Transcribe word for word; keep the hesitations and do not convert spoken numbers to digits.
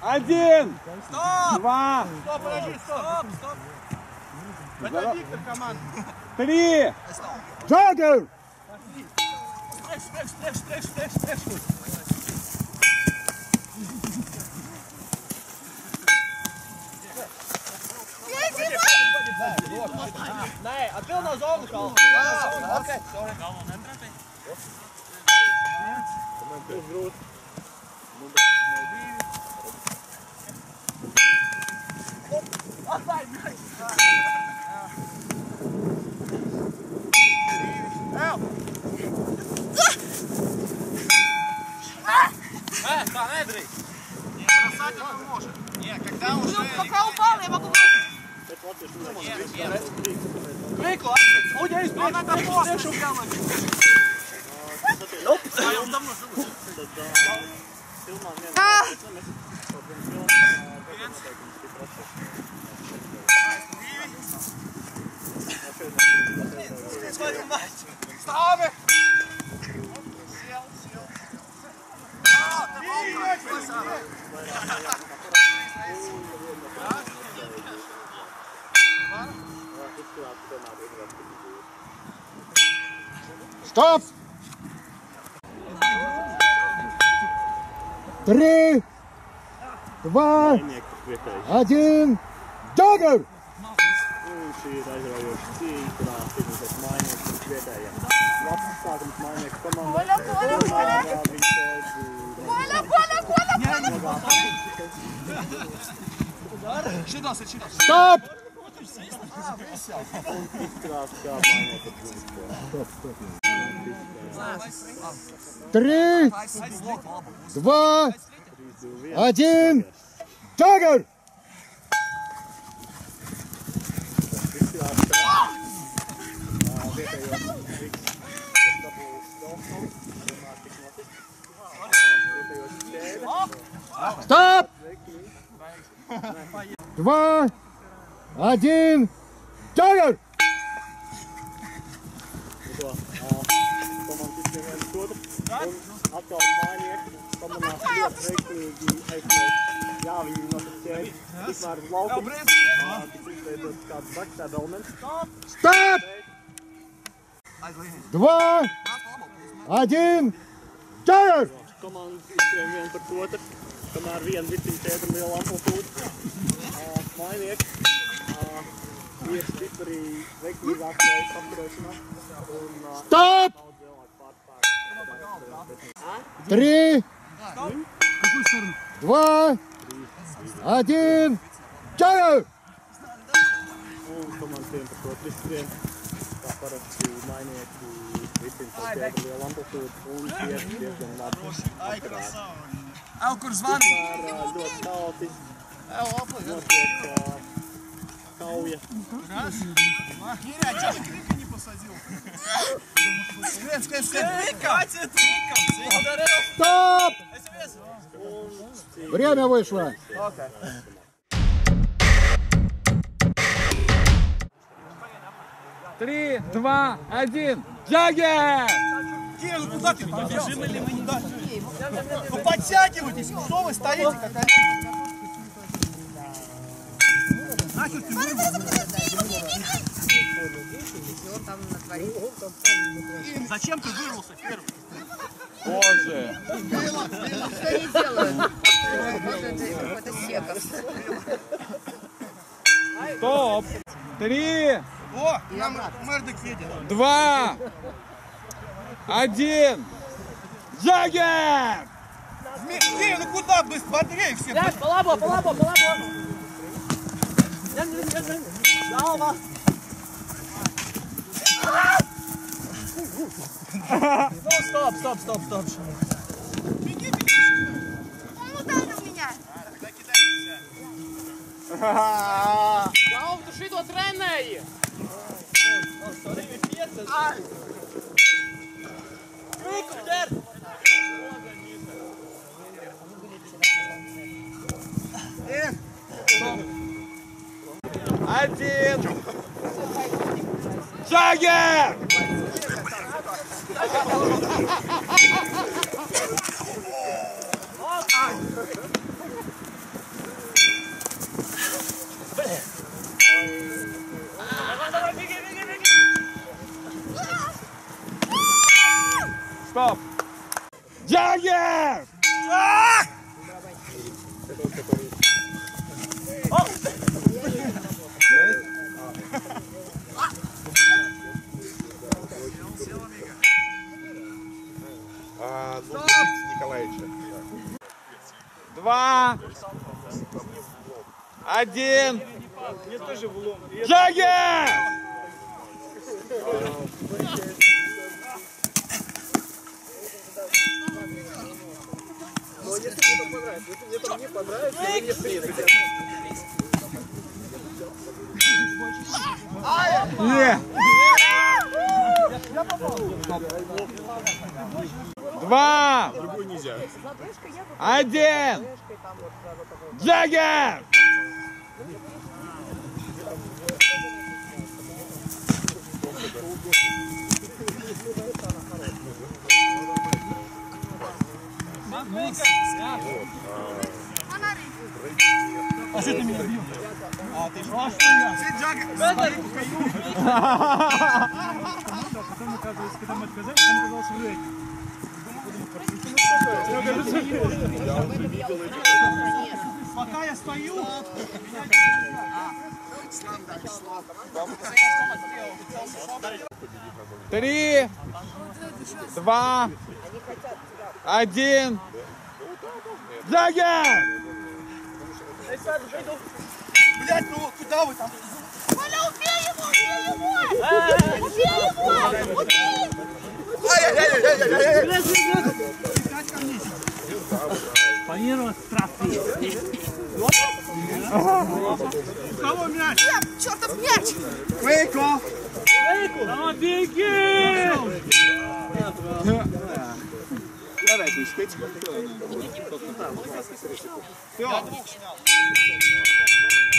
Один! Стоп! Два! Стоп, подожди, стоп! Стоп! Это Виктор команда. Три! Джаггер! Спрячь, спрячь, спрячь, спрячь, спрячь, спрячь. Nej, а ты у нас зовут, Карл. Окей, sorry. Отдай, мяч. Э, да, Эдри. Не, бросать он может. Не, когда уже... Пока упал, я могу... Нет, нет. Вико, удержи, спрячь, надо спрячь, просто спрячь. сделать. Nope. А он давно живет. А! Стави! Стоп! Три! Два! Один! Джаггер! Коля, Коля, Коля! Коля, Коля, Коля! Чидался, чидался. Стоп! Три! Два! Один! Джаггер! Стоп! Два! Один! Джаггер! Atkal mainieki, pamanās ļoti veiksmīgi aizsniegt. Jā, viņi noticēja tikmēr uz laukumu. Tik izveidot kāds backstab elements. Стоп! Два! Один! Джаггер! Komandas izskrien vienu par otru, kamēr viena vitiņa tēta liela amplitūda. Mainieki ir stipri veiksmīgāk spējas apturēšanā. Стоп! Три! Два! Один! Джаггер! Un komandiem par to izskrien. Tā parasti mainieki vitiņa tēta liela amplitūda un tiek diezgan labi apturēti. Evo, kur zvani? Tomēr ļoti kaotiski Evo, aplīgi. notiek kauja. Киря, а чё ты Крика не посадил? Скрен, скрен, скрен. Крика! Хватит Крика! Стоп! Время вышло. Три, два, один. Джаггер! Киря, ну куда ты? Побежим или мы не дадим? Ну подтягивайтесь, что вы стоите, как они? Нахер ты вырвался? Зачем ты вырвался первый? Боже! Что они делают? Вот это какой-то секов. Стоп! Три, О, нам Мердок едет. два, один. Джаггер! Киря, ну куда быстрее все? Да, полабо, полабо, полабо. Далва. Стоп, стоп, стоп, стоп, стоп. Беги, беги. Он ударил меня. Тогда кидать нельзя. Я вам души до тренера. Один. Джаггер! Стоп! Джаггер! А, ну, Никита Николаевича. Два. Один. Джаггер! Но если мне там понравится, если мне там не понравится, я не встретил. Не. Два. Другой нельзя. Один. Джаггер! А что ты меня бил? А ты что? Потом оказывается, когда мы отказались, там оказалось вред. Пока я стою. Три. Два. Один. Джаггер! Блять, ну куда вы там? Коля, убей его! Убей его! Убей его! Убей! Ай-яй-яй-яй-яй-яй! Планировать штрафы. У кого мяч? Нет, чертов мяч! Вейко! Вейко! беги! Давай, ты спеть. Все.